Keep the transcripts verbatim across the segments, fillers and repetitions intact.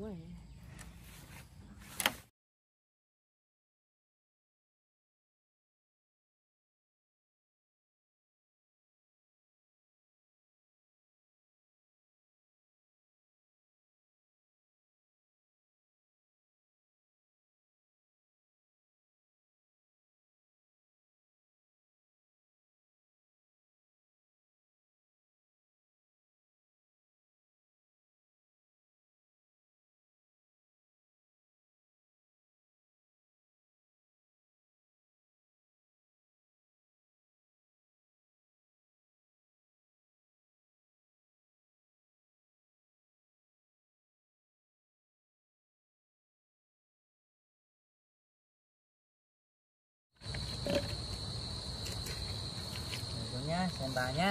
rồi. Nhá, xem bà nhá.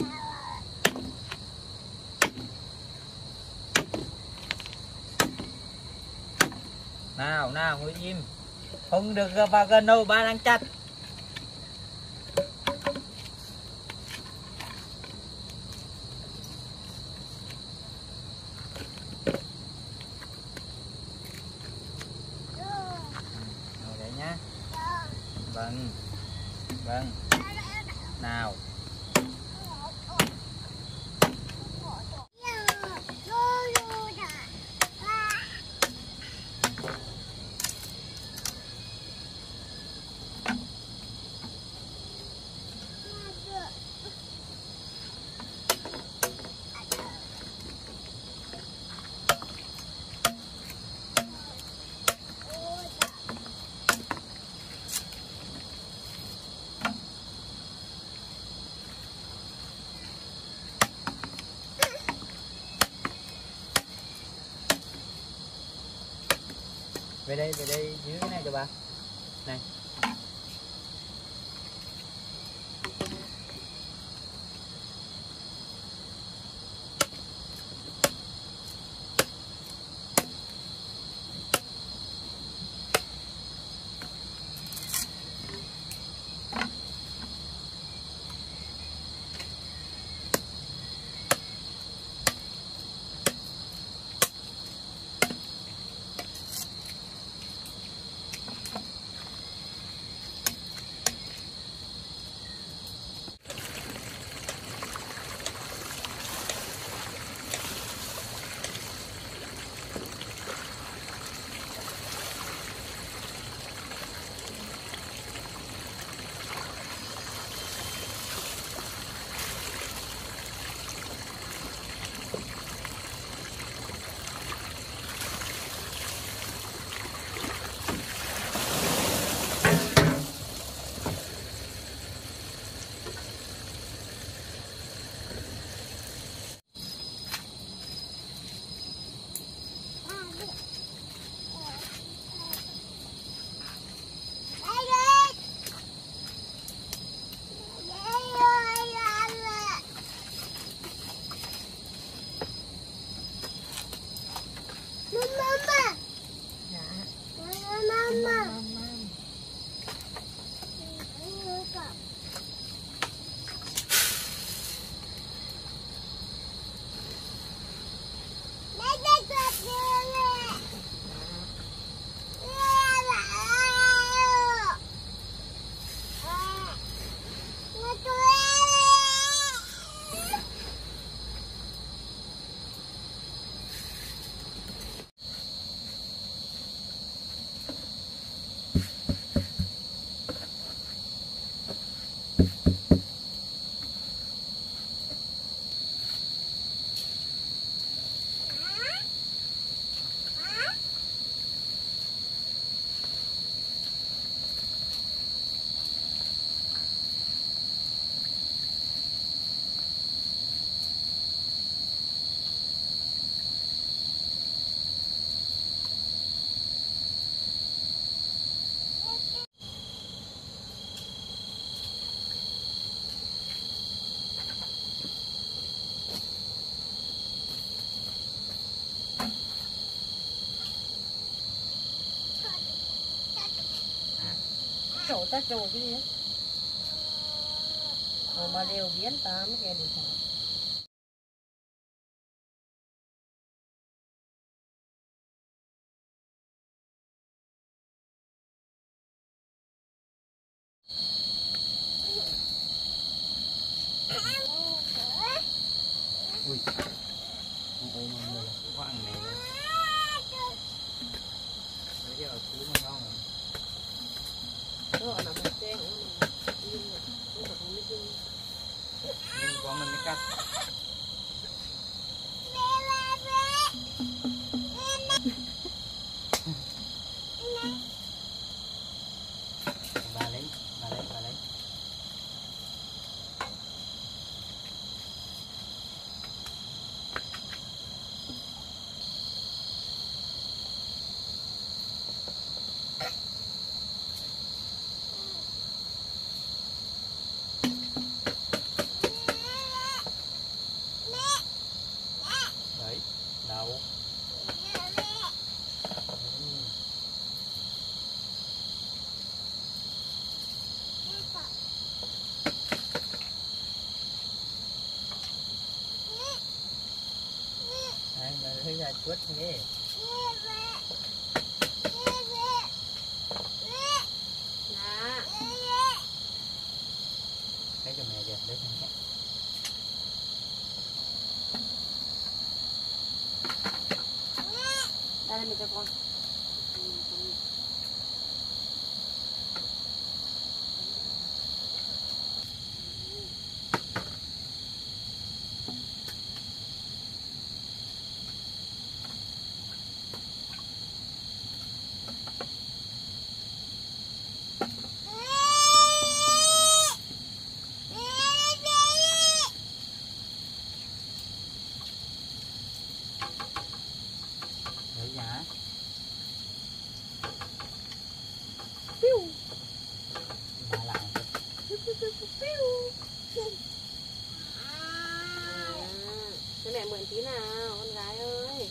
Nào nào ngồi im, không được vào gần đâu, ba đang chặt. Ngồi đấy nhá. Vâng vâng. Nào. Về đây, về đây, dưới cái này cho bà. Này. Chỗ ta chỗ cái gì mà đều biến ta mới nghe được. ôm người có ăn này luôn. Đấy chứ ở cứu mà ngon rồi. Đó là một trang nữa mà nhưng mà không phải không biết nhưng Nhưng con mình mới cắt. Bà lấy, bà lấy, bà lấy. Đấy, đâu. Đấy, mà thấy ra chuốt thế. là Lấy cho mẹ kìa, lấy cho mẹ. đây là mình cho con Lấy giá. Bà lại. cho mẹ mượn tí nào con gái ơi.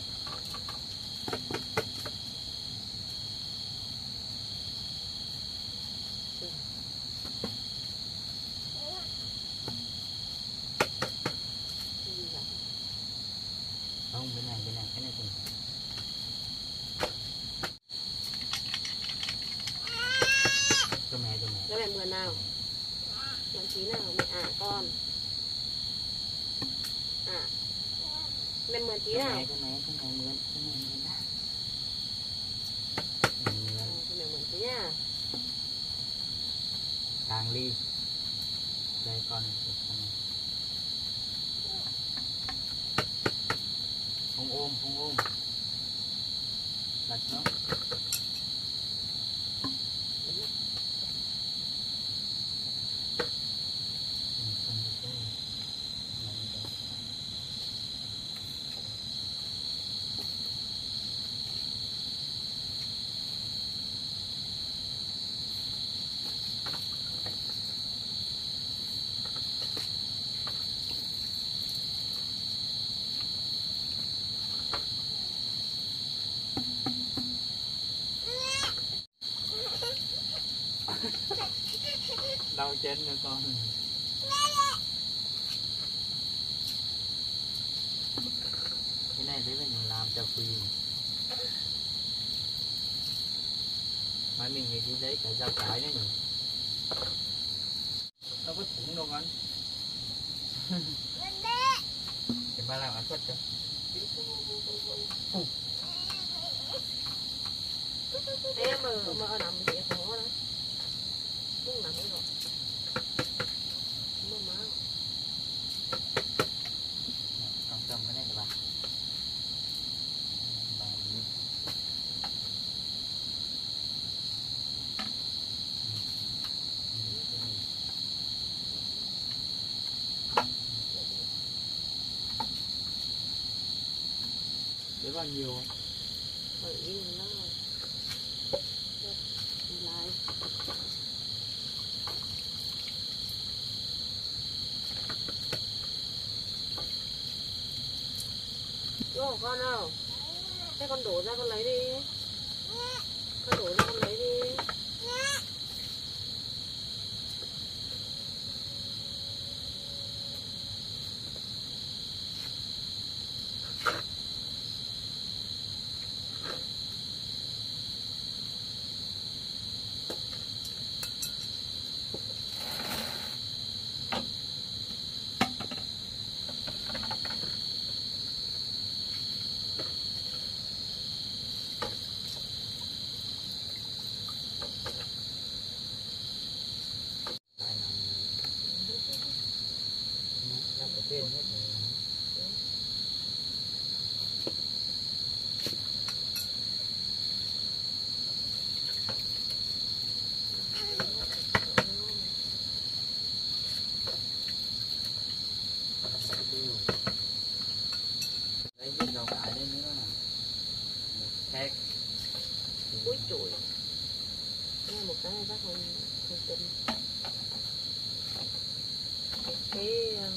Không, bên này, bên này, cái này thì cho mẹ, cho mẹ. Cho mẹ mượn nào mượn tí nào mẹ à con à mẹ mượn tí Cho nào mẹ, cho mẹ, cho mẹ mượn, cho mẹ mượn đã. à, Mượn. cho mẹ mượn tí nha. Càng ly. Đây con này, con này. Không ôm, không ôm. Đặt nó. Ừ, không được đây. Làm gì đâu. Đau chân nữa con. Cái này đấy là mình làm cho phi. Mai mình nghĩ đi đấy cái dao cái đấy nhỉ. Đâu có thủng đâu con. Thì ba làm ăn xuất cho. Em mà mà nằm thì khó đó cũng nằm rồi mà má Con cầm cái này cho bà. Bà nhìn. Đấy bao nhiêu không? ở yên nó lại Ô, con đâu? Thế con đổ ra con lấy đi. Con đổ ra con lấy đi. cái này chắc không không tin. Cái um...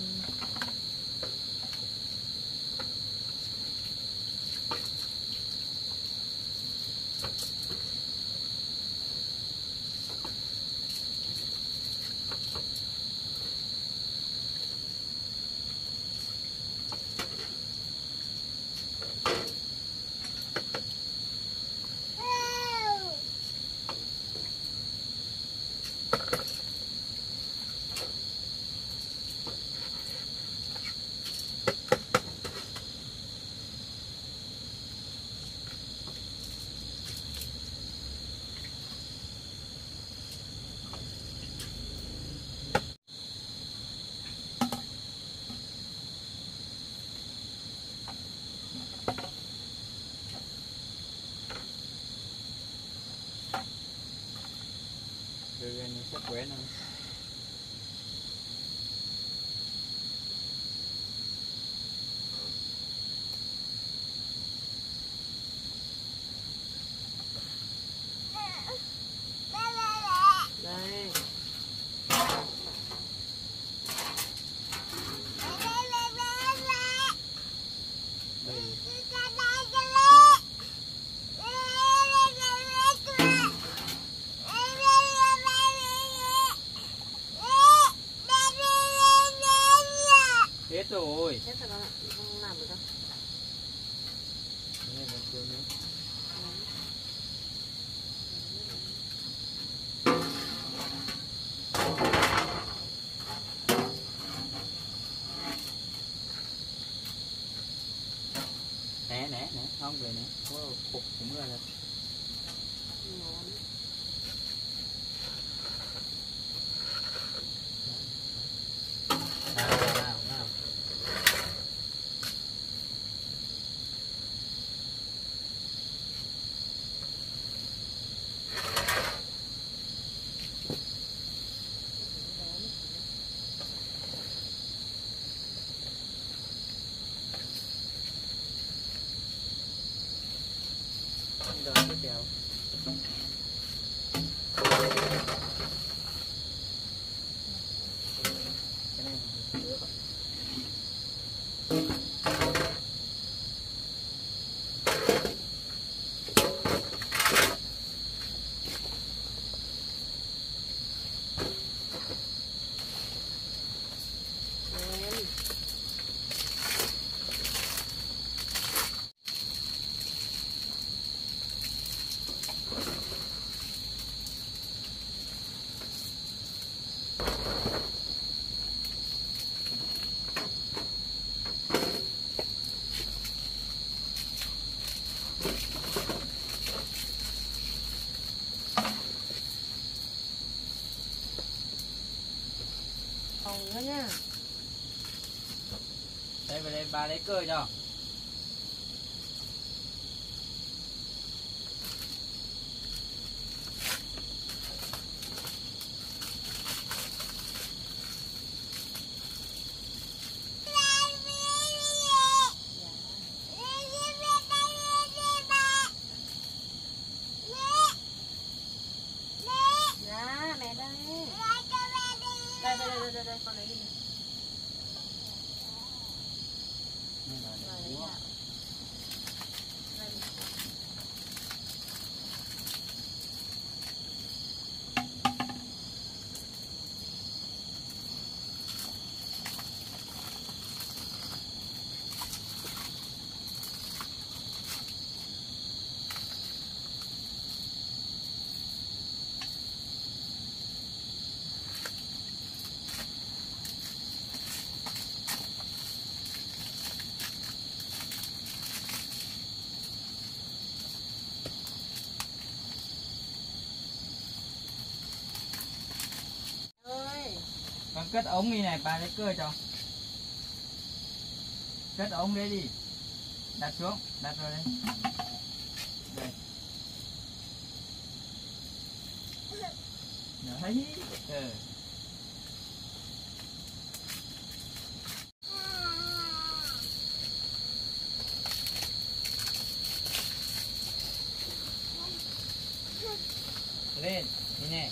Đưa ra những sắc quẻ nữa. Đây. Hết rồi. Hết rồi con ạ, không làm được đâu. Đây là chưa nữa. Nè nè nè, không về nè, có cục cũng ra rồi. Ngon. Nào nào nào. Rồi tiếp theo. Cái này thì được rồi. Lên. Phòng nữa nha. Đây về đây bà lấy cơi cho. Dạ, mẹ đây. Đây, đây, đây, đây, đây, con lấy đi. Đây là Rồi, để lấy búa. gạo. Đây. Ơi. Con cất ống đi này, bà lấy cơi cho. Cất ống đấy đi. Đặt xuống, đặt vào đây. Đây. Đấy. Ừ. Lên, đi nè.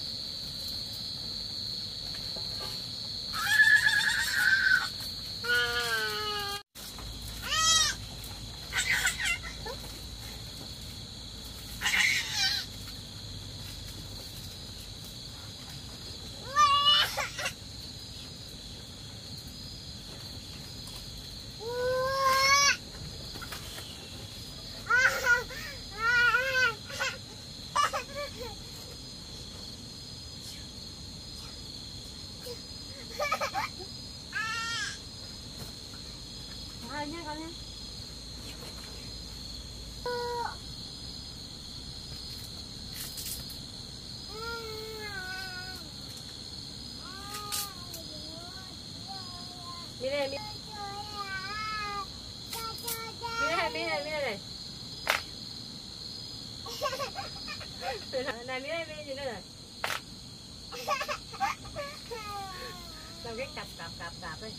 Hai nhé con nhé. Mi đây, mi. Mi đây, mi đây, mi đây này. Này mi đây, mi gì đây này. Làm cái cặp cặp cặp cặp đây.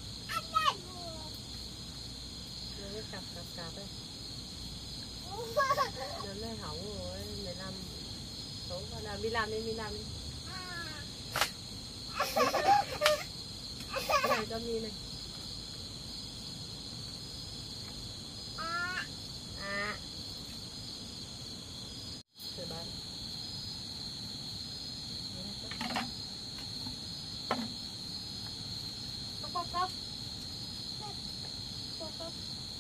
Làm cái cặp cặp cặp đây. Nó mới hỏng rồi, mười lăm. Số con nào mi làm đi, mi làm đi. Này cho mi này. À. Rồi bán. Cốc cốc cốc. Cốc cốc.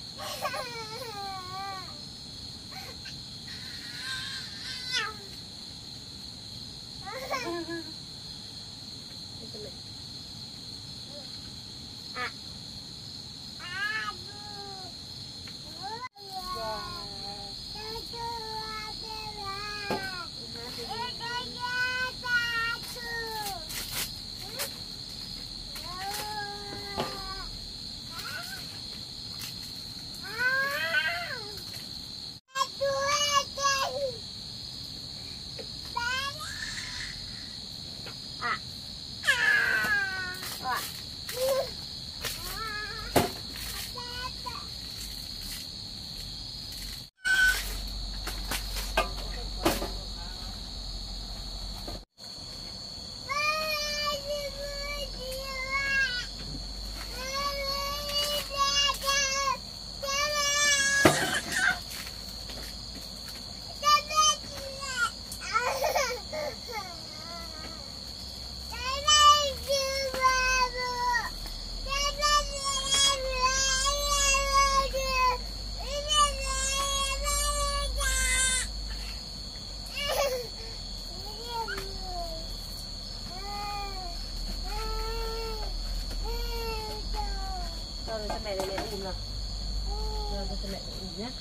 Rồi cho mẹ này mẹ im nào. Rồi cho mẹ im nhé.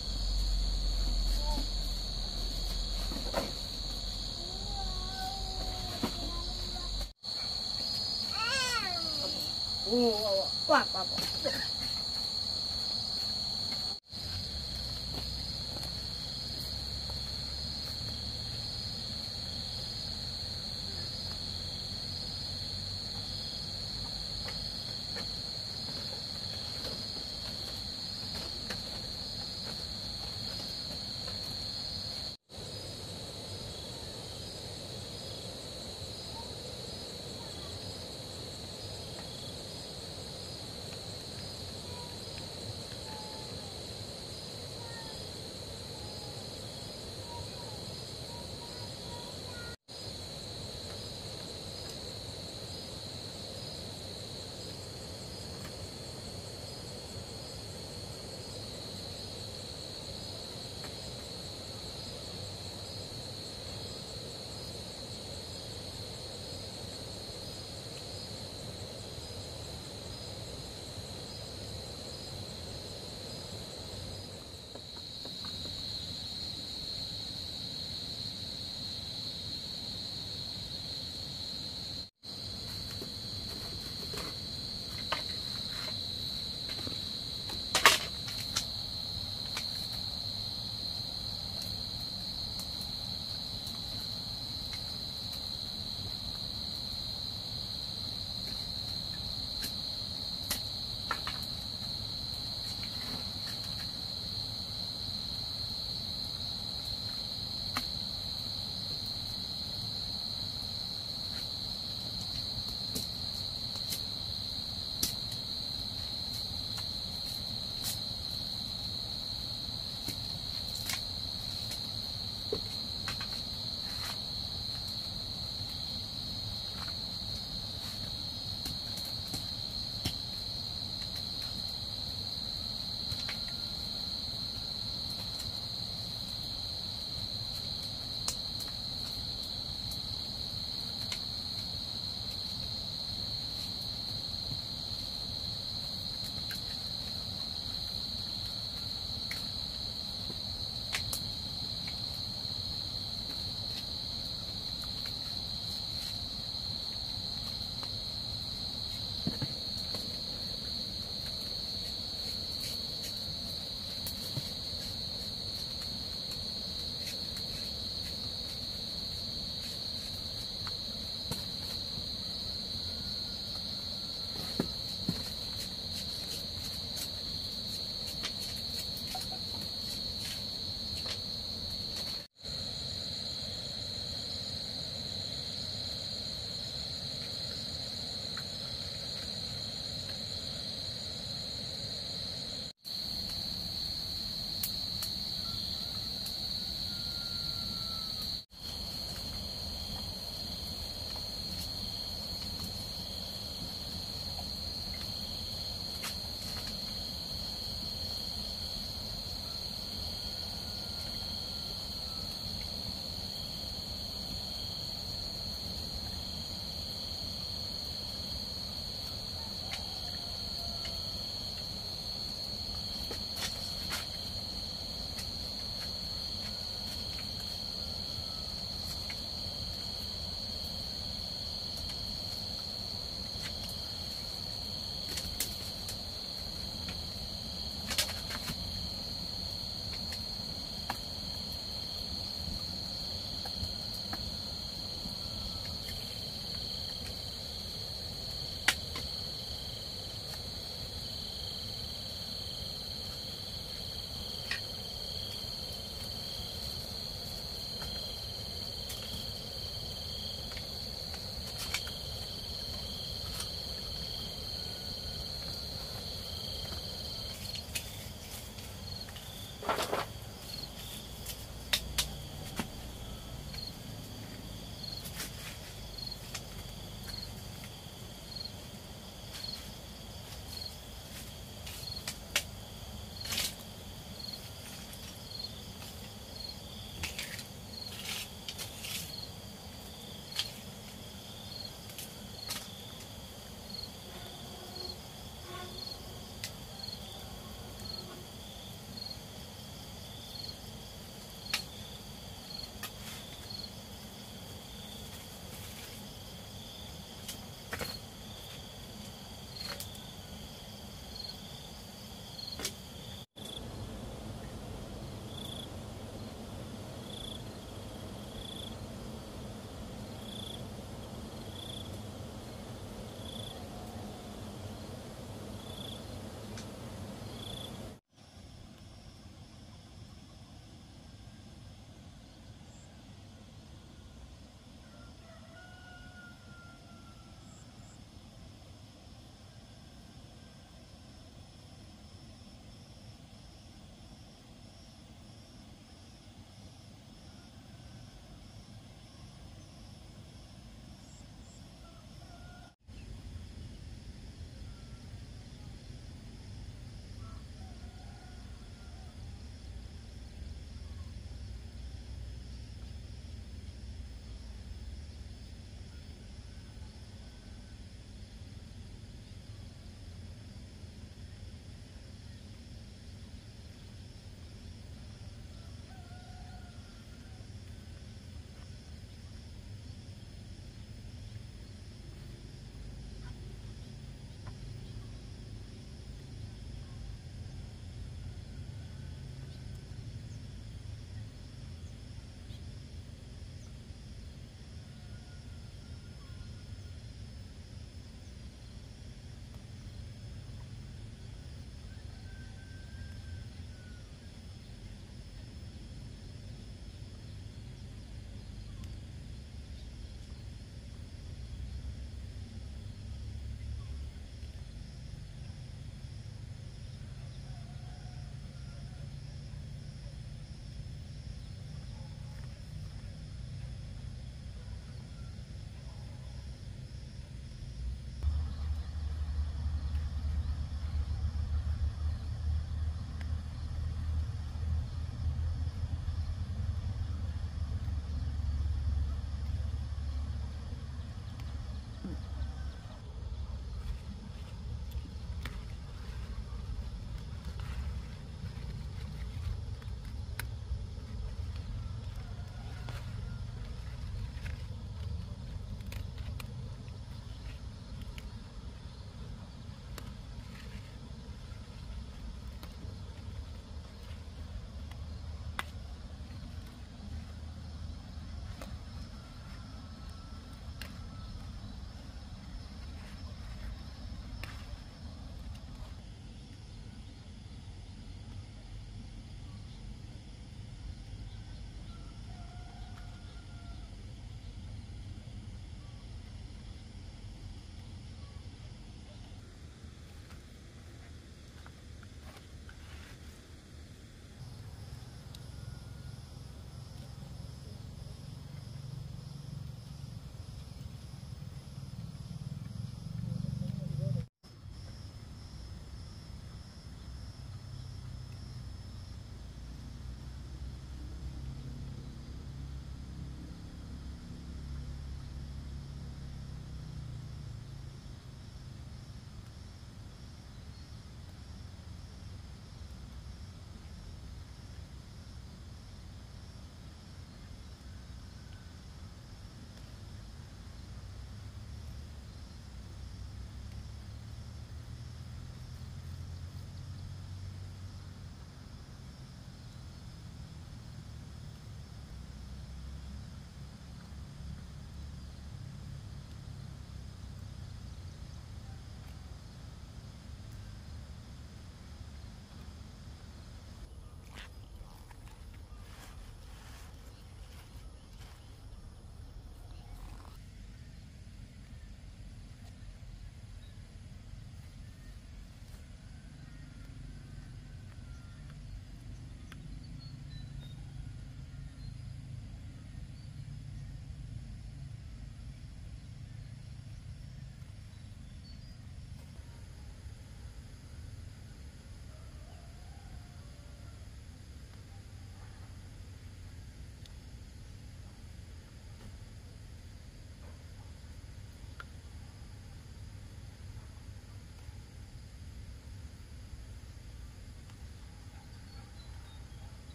Ồ, quá quá quá.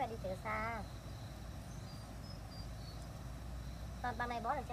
đi chợ xa. Con bằng này bó được chưa?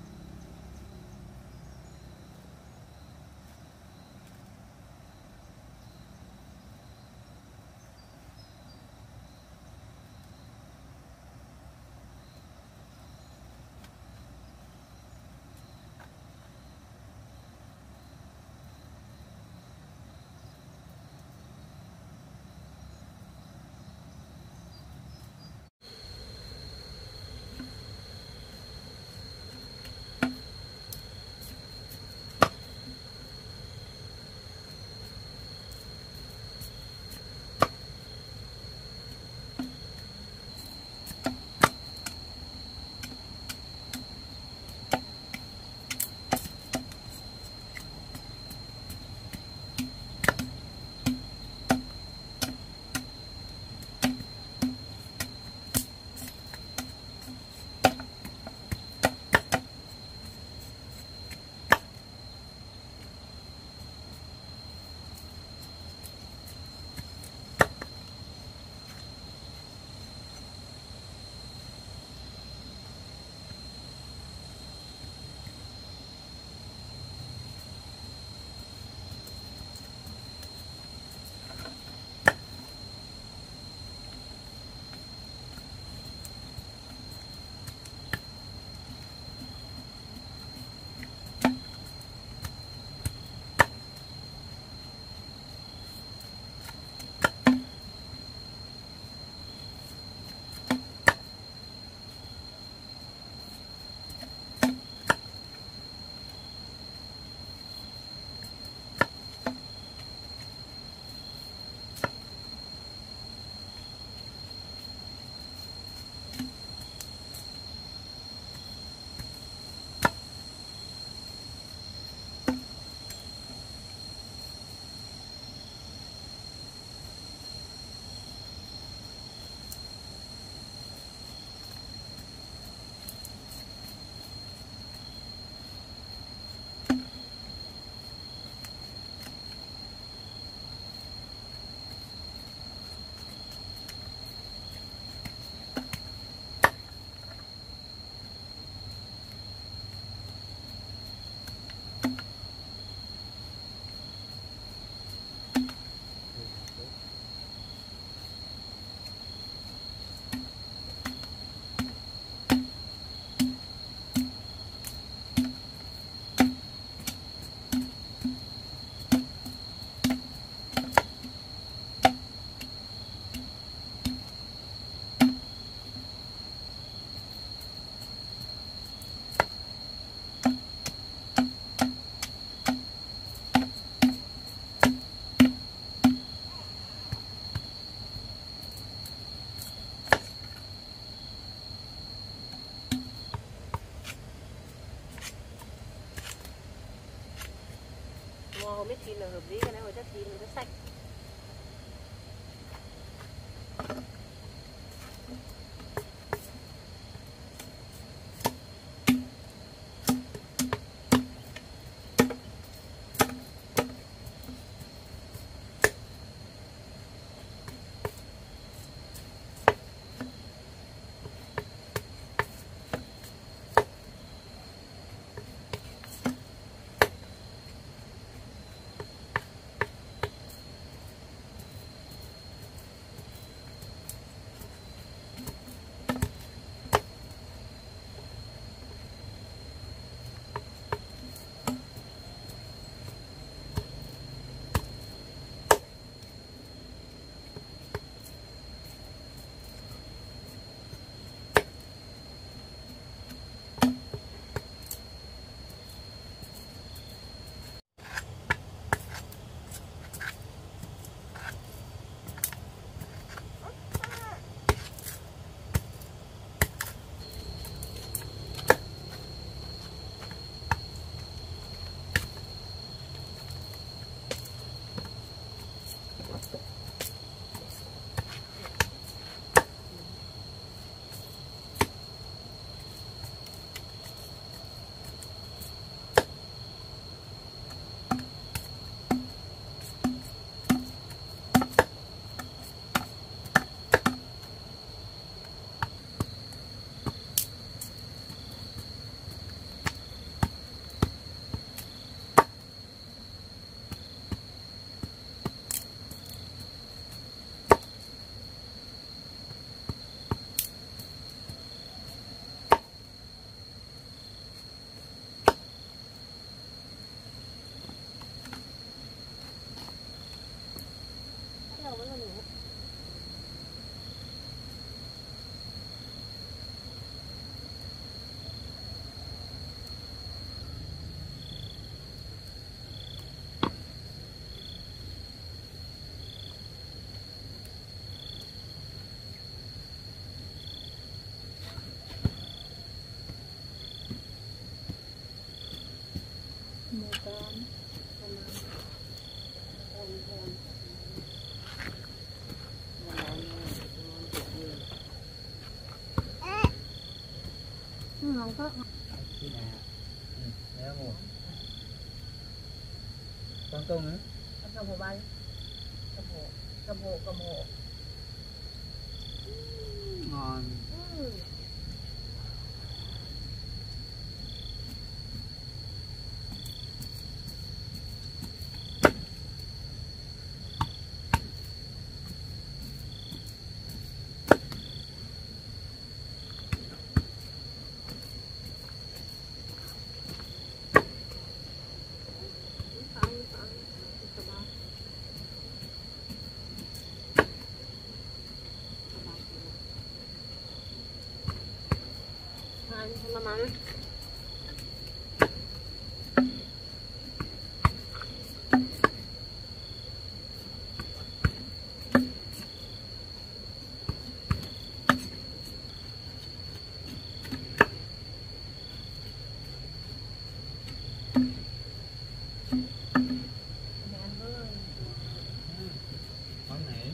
Không biết thịt là hợp lý, cái này hồi chắc thịt nó sạch. Một con. Con nào? Con con. Ngon quá. Khi nào? Ừ, nhớ mua. Con tung nữa. Cầm hộ bay. Cầm hộ. Cầm hộ, cầm hộ. Ngon. Ừ. Mama. Món này.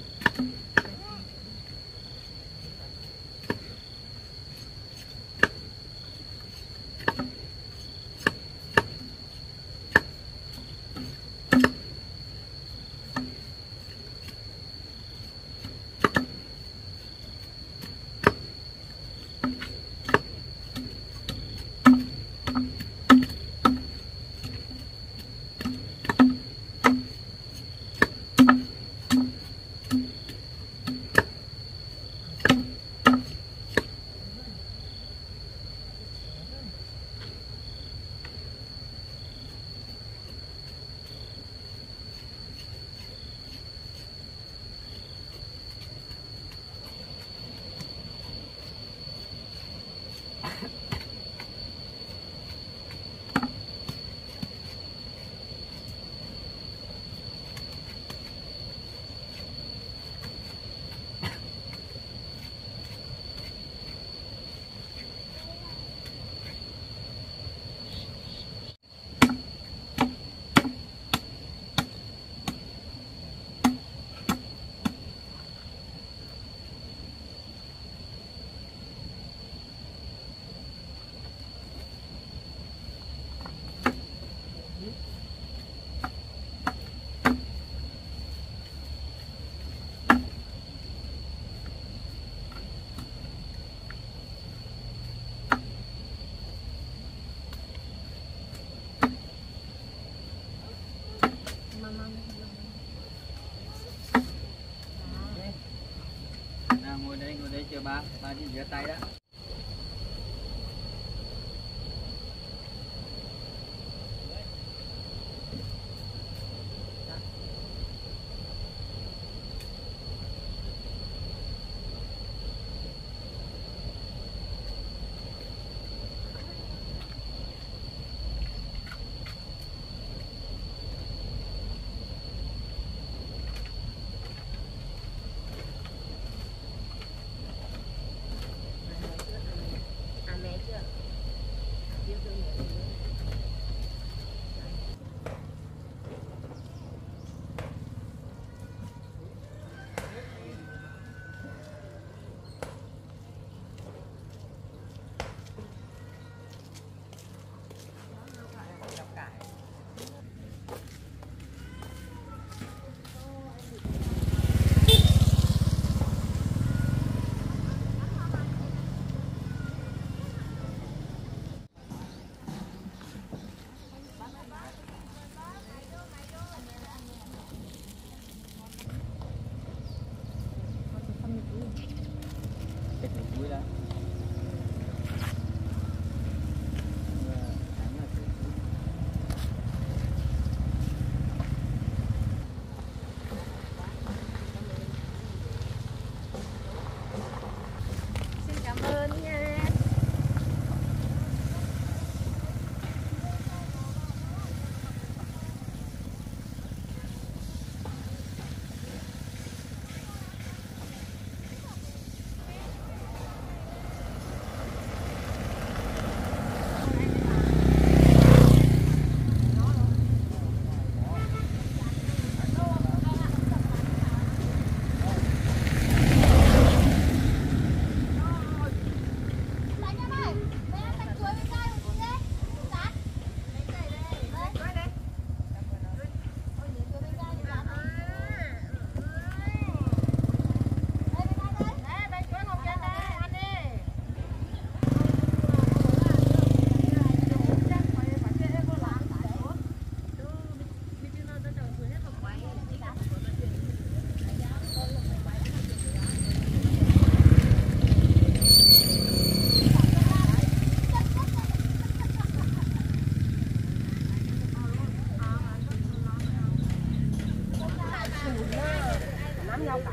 Nào ngồi đây, ngồi đây chờ ba, ba đi rửa tay đó.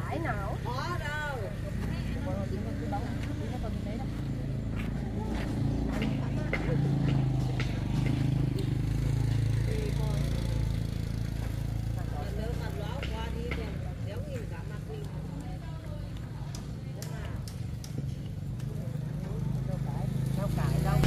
phải nào. Có đâu. Nếu mà ló qua đi thì đéo nhìn cả mặt mình. Đâu cải đâu.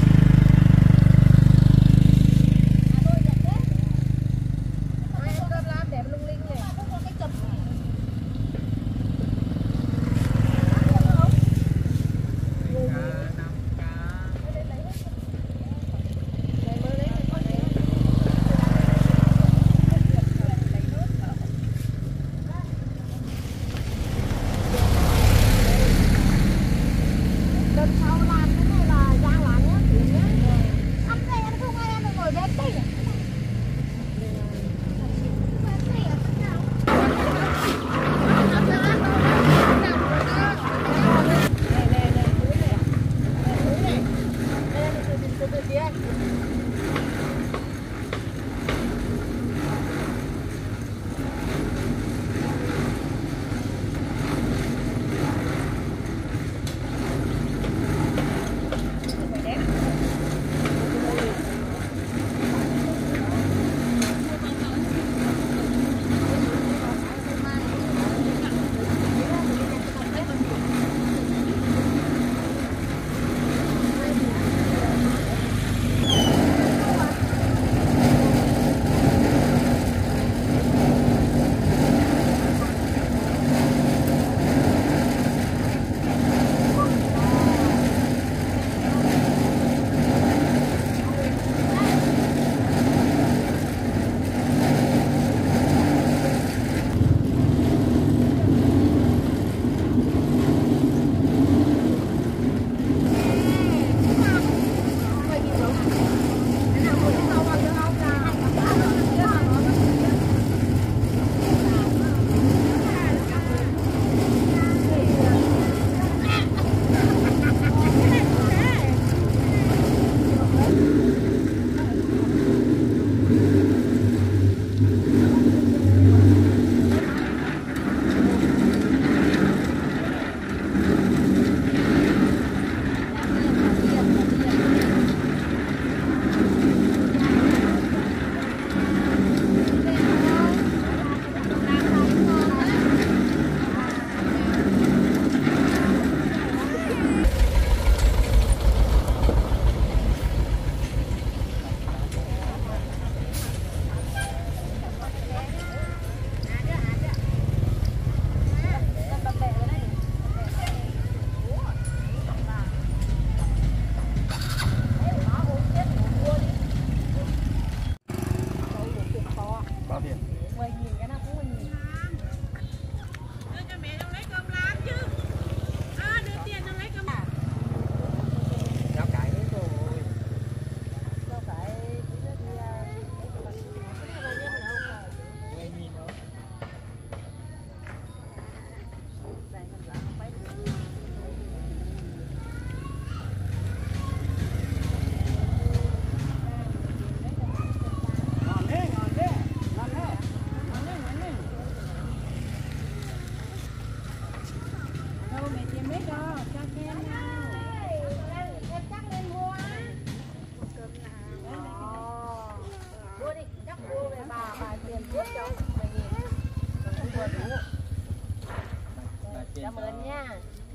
Cảm ơn nha.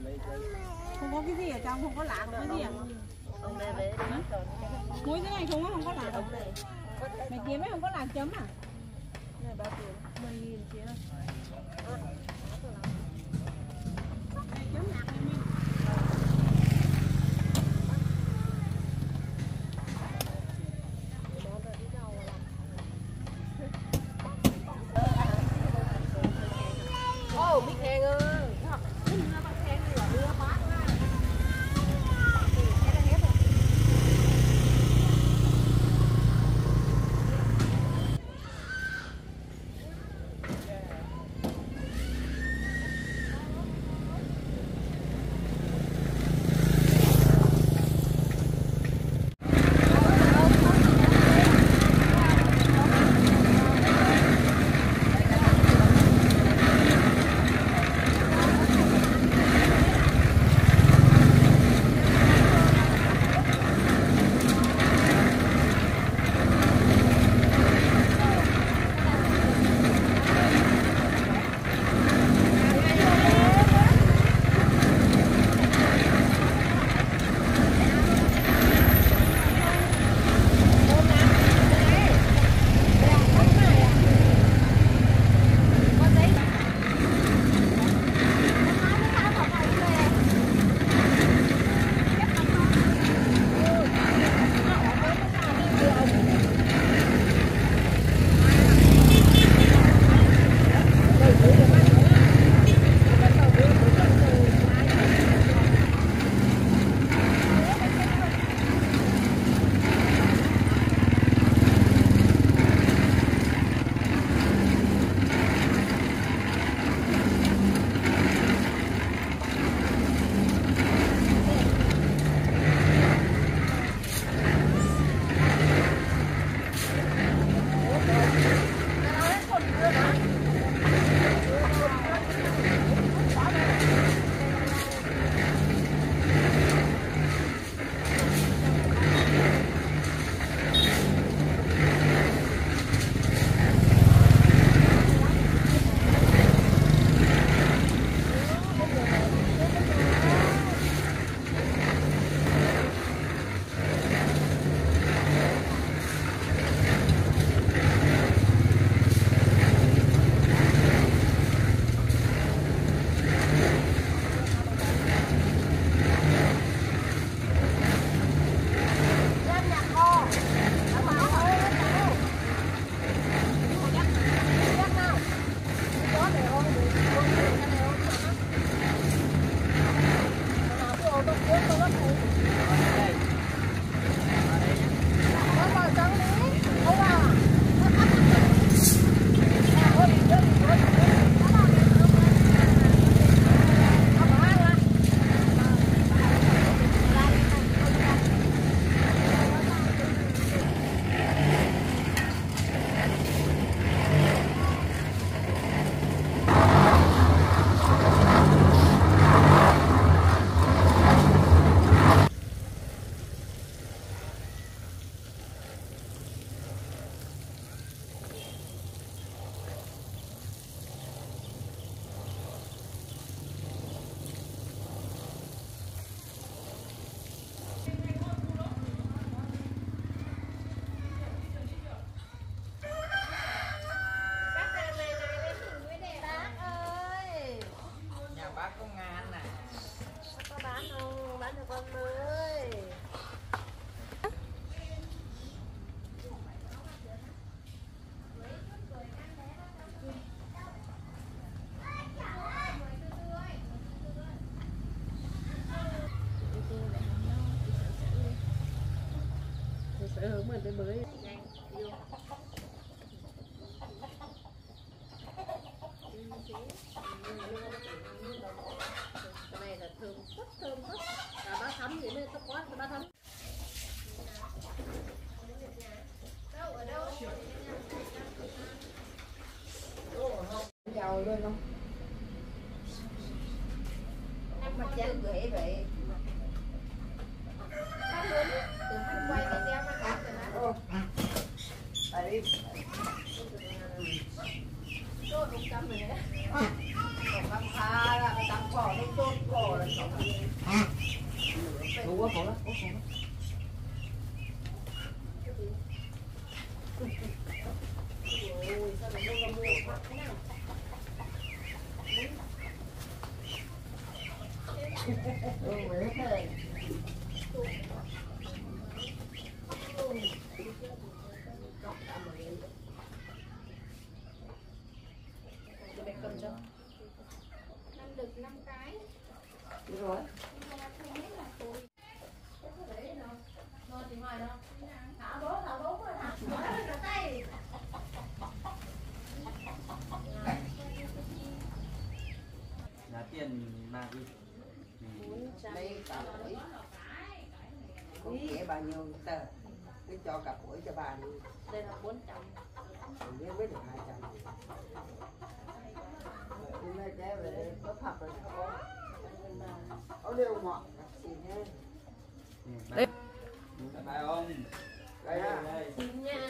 Không có cái gì ở trong, không có lạc nữa gì à? Ông đây lấy Muối cái này không có, không có lạc. Mày kiếm ấy không có lạc chấm à? này bao tiền? mười nghìn chị ơi. Chấm lạc này mình. Ô, biết khen ơi. bới bới nhanh yêu. Cái này là thơm rất thơm rất. Cả ba thắm thì mới tóc quá, ba thắm. Đâu ở đâu? Giàu luôn không? Mặt chân gửi vậy. Bắt luôn, từ hắn quay video mà cắt rồi đó. Đấy. Chốt một trăm này đấy. Còn cắm pha là cắm cỏ lên chốt cỏ là cỏ gì. Đủ quá khổ lắm, khổ lắm. Ôi, sao lại đâu có mua mặt thế nào? Ừ, mới thời. Cầm cho. Năm được năm cái. Được rồi. Rồi thì ngoài đâu? Thả bố, thả bố mà thả. Thả tay. Giá tiền mà đi. Đây cả buổi cũng kể bao nhiêu tờ cứ cho cả buổi cho bà đi. Đây là bốn trăm. Mình biết biết được hai trăm. Hôm nay trẻ về có thật rồi có có đều ngọt xin nhé. Đây. Bye ông. Đây Đây à. đây. Xin nha.